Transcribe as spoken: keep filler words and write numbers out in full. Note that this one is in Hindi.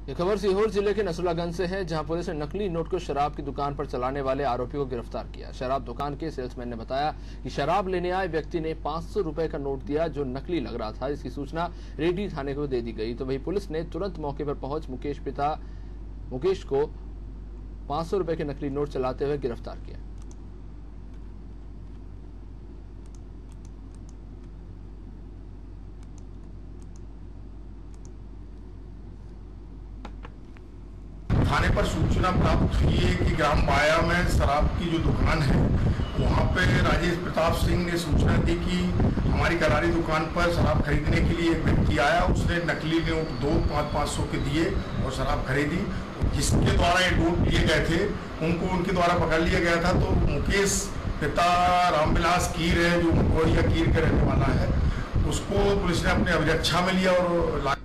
ये खबर सीहोर जिले के नसरुल्लागंज से है, जहां पुलिस ने नकली नोट को शराब की दुकान पर चलाने वाले आरोपी को गिरफ्तार किया। शराब दुकान के सेल्समैन ने बताया कि शराब लेने आए व्यक्ति ने पांच सौ रुपए का नोट दिया जो नकली लग रहा था। इसकी सूचना रेड्डी थाने को दे दी गई तो वही पुलिस ने तुरंत मौके पर पहुंच मुकेश पिता मुकेश को पांच सौ रुपए के नकली नोट चलाते हुए गिरफ्तार किया। थाने पर सूचना प्राप्त हुई है कि ग्राम बाया में शराब की जो दुकान है वहाँ पे राजेश प्रताप सिंह ने सूचना दी कि हमारी करारी दुकान पर शराब खरीदने के लिए एक व्यक्ति आया। उसने नकली नोट दो पाँच पाँच सौ के दिए और शराब खरीदी। जिसके द्वारा ये नोट लिए गए थे उनको उनके द्वारा पकड़ लिया गया था। तो मुकेश पिता रामविलास कीर है जो मकोरिया कीर के रहने वाला है, उसको पुलिस ने अपने अभिरक्षा में लिया और